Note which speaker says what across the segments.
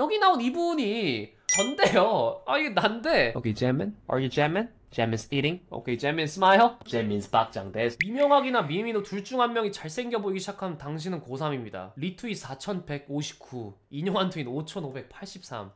Speaker 1: 여기 나온 이분이 전데요. 아 이게 난데. Okay, Jamin? Are you Jamin? Jamin's eating. Okay, Jamin smile. Jamin's 박장대. 이명학이나 미미노 둘 중 한 명이 잘생겨 보이기 시작하면 당신은 고3입니다. 리트윗 4159, 인용한 트윗 5583.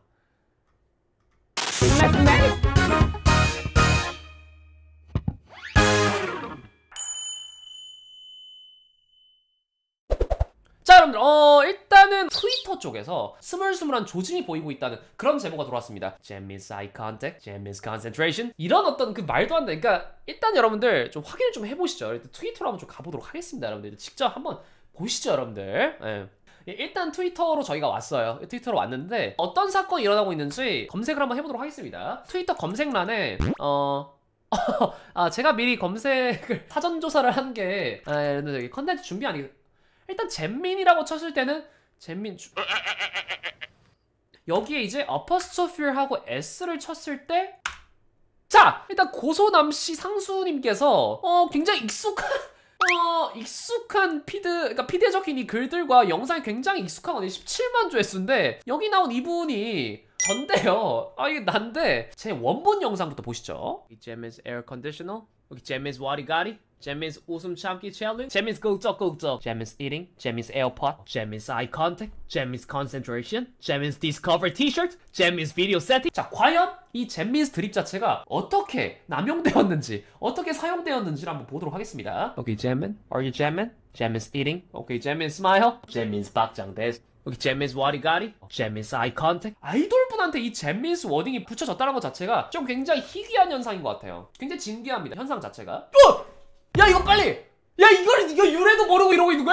Speaker 1: 자 여러분들 일단은 트위터 쪽에서 스물스물한 조짐이 보이고 있다는 그런 제보가 들어왔습니다. Jamin's eye contact, Jamin's concentration, 이런 어떤 그 말도 안 돼. 그러니까 일단 여러분들 좀 확인을 좀 해보시죠. 일단 트위터로 한번 좀 가보도록 하겠습니다. 여러분들 직접 한번 보시죠 여러분들. 일단 트위터로 저희가 왔어요. 트위터로 왔는데 어떤 사건이 일어나고 있는지 검색을 한번 해보도록 하겠습니다. 트위터 검색란에 제가 미리 검색을 사전조사를 한 게 컨텐츠 준비 아니겠 일단 잼민이라고 쳤을 때는 잼민 여기에 이제 어퍼스토피하고 S를 쳤을 때 자! 일단 고소남씨 상수님께서 굉장히 익숙한 그러니까 피드에 적힌 이 글들과 영상이 굉장히 익숙하거든요. 17만 조회수인데 여기 나온 이분이 전데요. 아 이게 난데 제 원본 영상부터 보시죠. Jamin's air conditioner, 여기 Jamin's 와리가리, Jamin's 웃음 참기 챌린지, Jamin's 끄적끄적, Jamin's eating, Jamin's AirPod, Jamin's eye contact, Jamin's concentration, Jamin's discover t-shirt, Jamin's video setting. 자 과연 이 Jamin's 드립 자체가 어떻게 남용되었는지 어떻게 사용되었는지를 한번 보도록 하겠습니다. Okay, Jamin, are you Jamin? Jamin's eating. Okay, Jamin's smile. Jamin's 박장대. 여기 Jamin's 와리가리, Jamin's eye contact. 아이돌분한테 이 Jamin's 워딩이 붙여졌다는 것 자체가 좀 굉장히 희귀한 현상인 것 같아요. 굉장히 진귀합니다. 현상 자체가. 야 이거 빨리! 야 이거 유래도 모르고 이러고 있는 거야?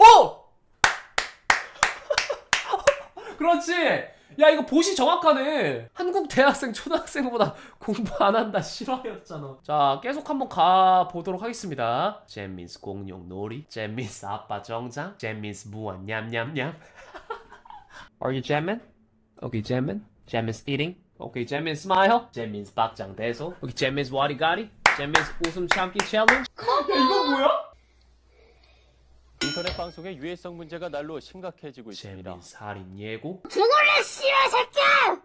Speaker 1: 그렇지! 야 이거 보시 정확하네. 한국 대학생 초등학생보다 공부 안 한다 실화였잖아. 자 계속 한번 가보도록 하겠습니다. Jamin's 공룡 놀이, Jamin's 아빠 정장, Jamin's 무한 냠냠냠. Are you Jamin? Okay, Jamin. Jamin's eating. Okay, Jamin's smile. Jamin's 박장대소. Okay, Jamin's 와리가리. Jamin's 웃음 참기 챌린지. 야 이거 뭐야?
Speaker 2: 인터넷 방송의 유해성 문제가 날로 심각해지고 있습니다.
Speaker 1: Jamin 살인 예고.
Speaker 3: 죽을래 씨발 새끼야!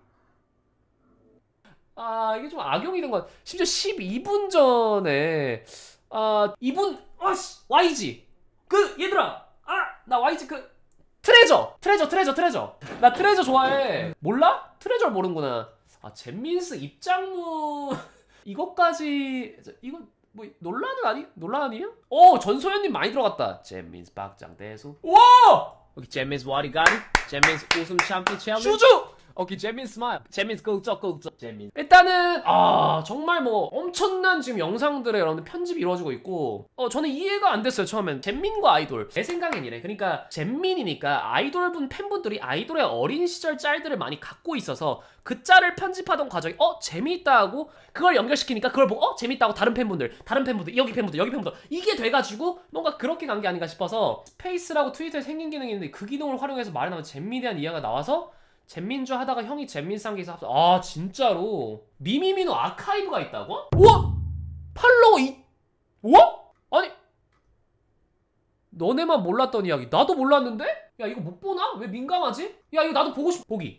Speaker 1: 이게 좀 악용이 된 것 같아. 심지어 12분 전에 이분 YG 얘들아 나 YG 트레저 나 트레저 좋아해. 몰라? 트레저를 모르는구나. 잼민스 입장문 이것까지 이거 뭐 논란 아니에요? 전소연님 많이 들어갔다. 잼민스 박장대소. 와! 여기 잼민스 와리가리, 잼민스 웃음 참기 챌린지. 슈즈! 오케이, Jamin's smile, Jamin's 끄적끄적, Jamin. 일단은 정말 뭐 엄청난 지금 영상들의 여러분들 편집이 이루어지고 있고 저는 이해가 안 됐어요 처음엔. 잼민과 아이돌 제 생각엔 이래. 그러니까 잼민이니까 아이돌분 팬분들이 아이돌의 어린 시절 짤들을 많이 갖고 있어서 그 짤을 편집하던 과정이 재미있다 하고 그걸 연결시키니까 그걸 보고 재밌다고 다른 팬분들 여기 팬분들 이게 돼가지고 뭔가 그렇게 간 게 아닌가 싶어서 스페이스라고 트위터에 생긴 기능이 있는데 그 기능을 활용해서 말을 하면 잼민에 대한 이해가 나와서 잼민주 하다가 형이 잼민 쌍기에서 합쳐. 진짜로 미미미노 아카이브가 있다고? 우와! 팔로우 우와? 아니 너네만 몰랐던 이야기 나도 몰랐는데? 야 이거 못 보나? 왜 민감하지? 야 이거 나도 보고 싶어. 보기.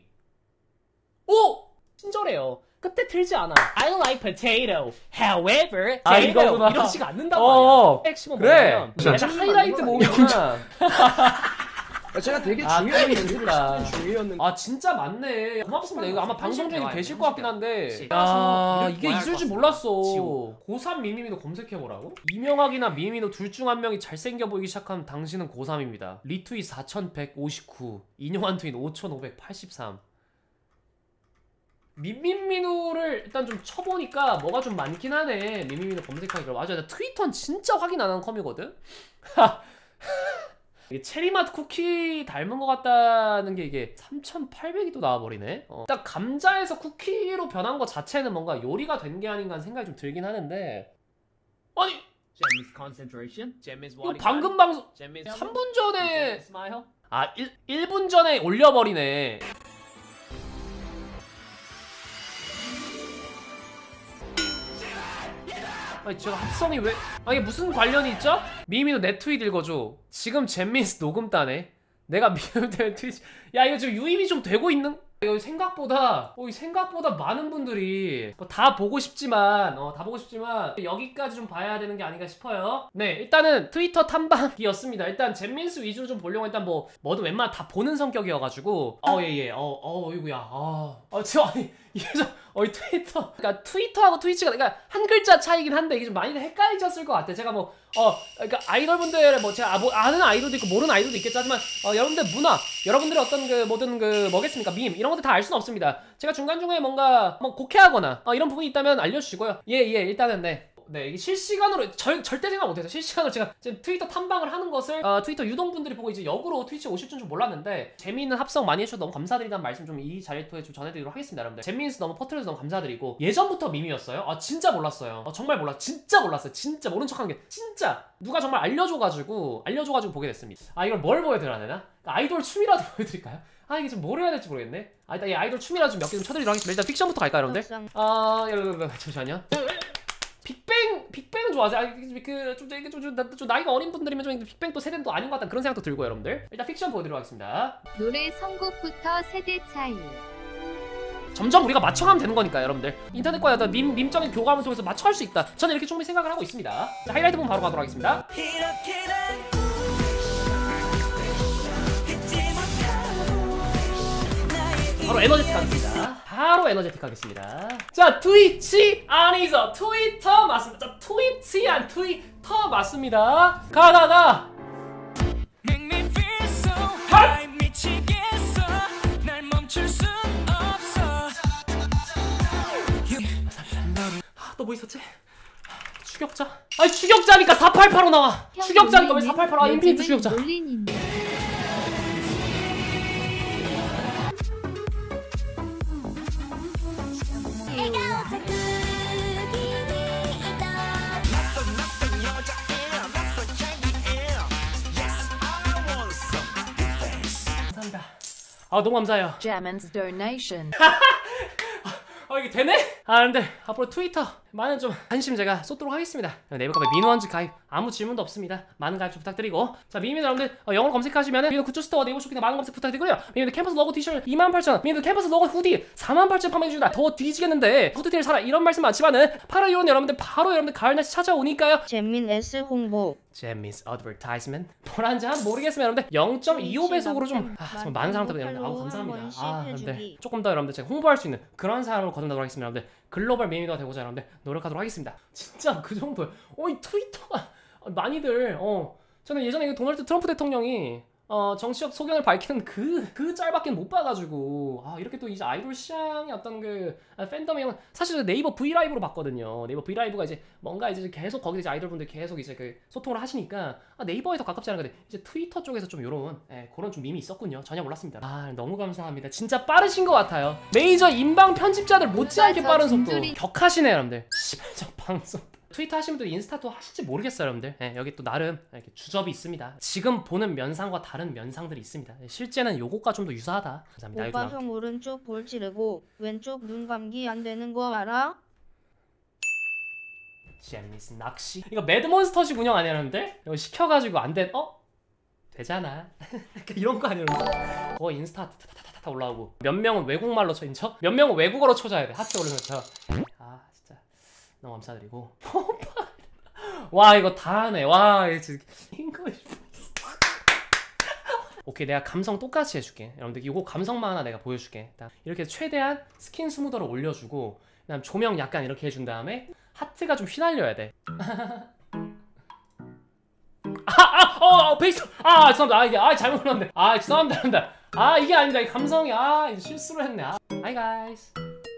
Speaker 1: 친절해요. 그때 들지 않아. I like potato. However,
Speaker 3: 이거구나.
Speaker 1: 이러지가 않는다고 말이야. 핵심은 뭐냐면 약간 하이라이트 모음이구나.
Speaker 4: 제가 되게 중요한 연습을
Speaker 1: 재밌다.
Speaker 4: 시키는 중이었는데
Speaker 1: 진짜 맞네. 고맙습니다. 이거 아마 방송 중에 계실 것 같긴 한데 이게 있을 줄 몰랐어. 고3 미미미도 검색해보라고? 이명학이나 미미노 둘 중 한 명이 잘생겨 보이기 시작하면 당신은 고3입니다. 리트윗 4159, 인용한 트윗 5583. 미미미노를 일단 좀 쳐보니까 뭐가 좀 많긴 하네. 미미미노 검색하기가. 맞아, 나 트위터는 진짜 확인 안 하는 컴이거든? 이게 체리맛 쿠키 닮은 것 같다는 게 이게 3800이 또 나와버리네. 일단 감자에서 쿠키로 변한 것 자체는 뭔가 요리가 된 게 아닌가 하는 생각이 좀 들긴 하는데 아니 Jamin's concentration? 이거 방금 방송 3분 전에 1분 전에 올려버리네. 아니 제가 합성이 왜 이게 무슨 관련이 있죠? 미미도 내 트윗 읽어줘. 지금 잼민스 녹음 따네. 내가 미미도 트윗 야 이거 지금 유입이 좀 되고 있는 이거 생각보다 많은 분들이 다 보고 싶지만 여기까지 좀 봐야 되는 게 아닌가 싶어요. 네, 일단은 트위터 탐방이었습니다. 일단 잼민스 위주로 좀 보려고 일단 뭐든 웬만하면 다 보는 성격이어가지고 어이구야 이게 좀 트위터 그러니까 트위터하고 트위치가 그러니까 한 글자 차이긴 한데 이게 좀 많이 헷갈리셨을 것 같아. 제가 그러니까 아이돌분들 제가 아는 아이돌도 있고 모르는 아이돌도 있겠죠. 하지만 여러분들 문화, 여러분들의 어떤 뭐든 뭐겠습니까 밈 이런 것들 다 알 수는 없습니다. 제가 중간중간에 뭔가 곡해하거나 이런 부분이 있다면 알려주시고요. 예 일단은 네, 이게 실시간으로 절대 생각 못해서 실시간으로 제가 지금 트위터 탐방을 하는 것을 트위터 유동분들이 보고 이제 역으로 트위치 오실 줄 몰랐는데 재미있는 합성 많이 해주셔서 너무 감사드리다는 말씀 좀 이 자리에 통해 좀 전해드리도록 하겠습니다. 여러분들 재미있어 너무 퍼트려서 너무 감사드리고 예전부터 밈이었어요? 진짜 몰랐어요. 정말 진짜 몰랐어요. 진짜 모른 척하는 게 진짜 누가 정말 알려줘가지고 보게 됐습니다. 이걸 뭘 보여드려야 되나? 아이돌 춤이라도 보여드릴까요? 이게 좀 뭘 해야 될지 모르겠네. 일단 이 아이돌 춤이라도 좀 몇 개 좀 쳐드리도록 하겠습니다. 일단 픽션부터 갈까요, 여러분들? 여러분 잠시만요. 빅뱅 좋아하세요? 좀 나이가 어린 분들이면 좀 빅뱅 또 세대는 또 아닌 것 같다는 그런 생각도 들고 여러분들 일단 픽션 보여드리도록 하겠습니다.
Speaker 3: 노래 선곡부터 세대 차이.
Speaker 1: 점점 우리가 맞춰가면 되는 거니까 여러분들 인터넷과 어떤 밈적인 교감을 통해서 맞춰갈 수 있다. 저는 이렇게 충분히 생각을 하고 있습니다. 자, 하이라이트 부분 바로 가도록 하겠습니다. 바로 에너제틱 하겠습니다. 자, 트위치 아니죠. 트위터 맞습니다. 자, 트위치 안 트위터 맞습니다. 가. 또 뭐 있었지? 추격자? 추격자니까 4885 나와. 추격자니까 왜 4885? 인피니트 추격자. 감사합니다. 너무 감사해요.
Speaker 5: Jammin's donation.
Speaker 1: 이게 되네? 근데 앞으로 트위터 많은 좀 관심 제가 쏟도록 하겠습니다. 네이버 카페 민호한즈 가입 아무 질문도 없습니다. 많은 가입 좀 부탁드리고 자 미미들 여러분들 영어로 검색하시면은 미미들 굿즈 스토어 네이버 쇼핑에 많은 검색 부탁드리고요. 미미들 캠퍼스 로고 티셔츠 28,000원 미미들 캠퍼스 로고 후디 48,000원 판매해줍니다. 더 뒤지겠는데 후드티를 사라 이런 말씀 많지만은 8월 2월 여러분들 바로 여러분들 가을 날씨 찾아오니까요.
Speaker 3: 잼민 S 홍보.
Speaker 1: 잼민's advertisement 뭐란지 모르겠으면 여러분들 0.25배속으로 좀 정말 많은 사람들 여러분들 감사합니다. 근데 조금 더 여러분들 제가 홍보할 수 있는 그런 사람으로 거듭나도록 하겠습니다. 여러분들 글로벌 미미가 되고자 여러분들 노력하도록 하겠습니다. 진짜 그 정도예요. 이 트위터가 많이들 저는 예전에 도널드 트럼프 대통령이 정치적 소견을 밝히는 그 짤밖에 못 봐가지고 이렇게 또 이제 아이돌 시장의 어떤 팬덤이 사실 네이버 브이라이브로 봤거든요. 네이버 브이라이브가 이제 뭔가 이제 계속 거기서 이제 아이돌분들 계속 이제 소통을 하시니까 네이버에 더 가깝지 않은 건데 이제 트위터 쪽에서 좀 요런 그런 좀 밈이 있었군요. 전혀 몰랐습니다. 너무 감사합니다. 진짜 빠르신 것 같아요. 메이저 인방 편집자들 못지않게 빠른 속도 격하시네요 여러분들. 시발적 방송 트위터 하시는 분들 인스타도 하실지 모르겠어요 여러분들. 여기 또 나름 이렇게 주접이 있습니다. 지금 보는 면상과 다른 면상들이 있습니다. 실제는 요것과 좀 더 유사하다. 감사합니다.
Speaker 3: 오빠 형 오른쪽 볼 찌르고 왼쪽 눈 감기 안 되는 거 알아?
Speaker 1: 잼미스 낚시 이거 매드몬스터식 운영 아니야 여러분들? 이거 시켜가지고 안 된 되잖아. 이런 거 아니야 여러분들? 인스타 타타타타 올라오고 몇 명은 외국말로 쳐인 척? 몇 명은 외국어로 쳐줘야 돼. 하트 올리면서 진짜 너무 감사드리고 와 이거 다 하네. 와 이거 오케이 내가 감성 똑같이 해줄게. 여러분들 이거 감성만 하나 내가 보여줄게. 이렇게 최대한 스킨 스무더를 올려주고 그다음 조명 약간 이렇게 해준 다음에 하트가 좀 휘날려야 돼. 베이스 죄송합니다. 이게 잘못 눌렀네. 죄송합니다. 이게 아닙니다. 이 감성이 이제 실수를 했네. Hi guys.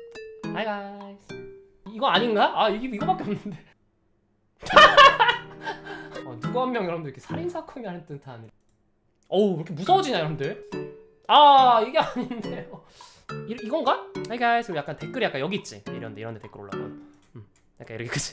Speaker 1: 이거 아닌가? 이거밖에 없는데. 누구 한 명 여러분들 이렇게 살인사건이 하는 듯한 왜 이렇게 무서워지냐 여러분들. 이게 아닌데요. 이건가? Hi guys. 그리고 약간 댓글이 약간 여기 있지. 이런데 댓글 올라오면 약간 이렇게 그치?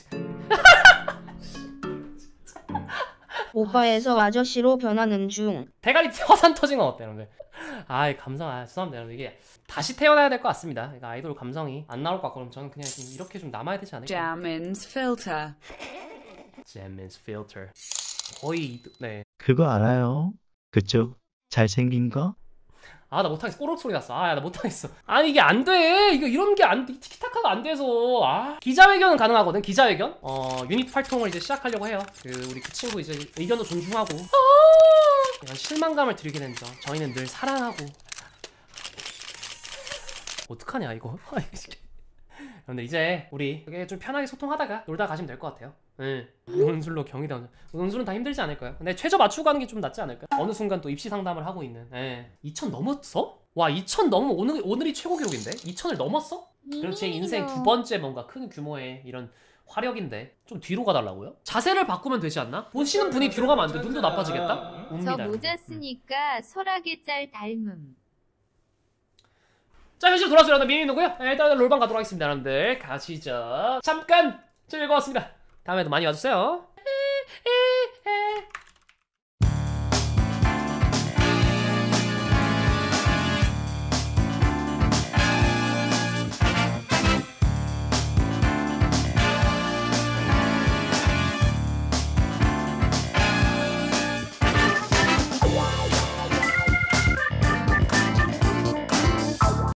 Speaker 3: 오빠에서 아저씨로 변하는 중.
Speaker 1: 대가리 화산 터진 건 어때 여러분들? 감성 죄송합니다 여러분. 이게 다시 태어나야 될 것 같습니다. 그러니까 아이돌 감성이 안 나올 것 같고 그럼 저는 그냥 좀 이렇게 좀 남아야 되지 않을까?
Speaker 5: Jammin's filter.
Speaker 1: Jammin's filter. 거의 네.
Speaker 6: 그거 알아요? 그쪽 잘생긴 거?
Speaker 1: 아 나 못하겠어. 꼬르륵 소리 났어. 아 야 나 못하겠어. 아니 이게 안돼. 이거 이런 게 안 돼. 티키타카가 안 돼서. 아 기자회견은 가능하거든. 기자회견. 유닛 활동을 이제 시작하려고 해요. 우리 그 친구 이제 의견도 존중하고. 이런 실망감을 드리게 된 점. 저희는 늘 사랑하고. 어떡하냐 이거. 근데 이제 우리 이렇게 좀 편하게 소통하다가 놀다 가시면 될 것 같아요. 네. 논술로 경희대 논술은 다 힘들지 않을까요? 근데 최저 맞추고 가는 게 좀 낫지 않을까요? 어느 순간 또 입시 상담을 하고 있는. 2000 넘었어? 와 2000 넘으면 오늘이 최고 기록인데? 2000을 넘었어? 그럼 제 인생 두 번째 뭔가 큰 규모의 이런 화력인데 좀 뒤로 가달라고요? 자세를 바꾸면 되지 않나? 보시는 분이 뒤로 가면 안 돼. 눈도 나빠지겠다?
Speaker 6: 저 모자 쓰니까 설악의 짤 닮음.
Speaker 1: 자 현실 돌아왔어요. 나 미니누고요. 일단 롤방 가도록 하겠습니다. 여러분들 가시죠. 잠깐 즐거웠습니다. 다음에도 많이 와주세요.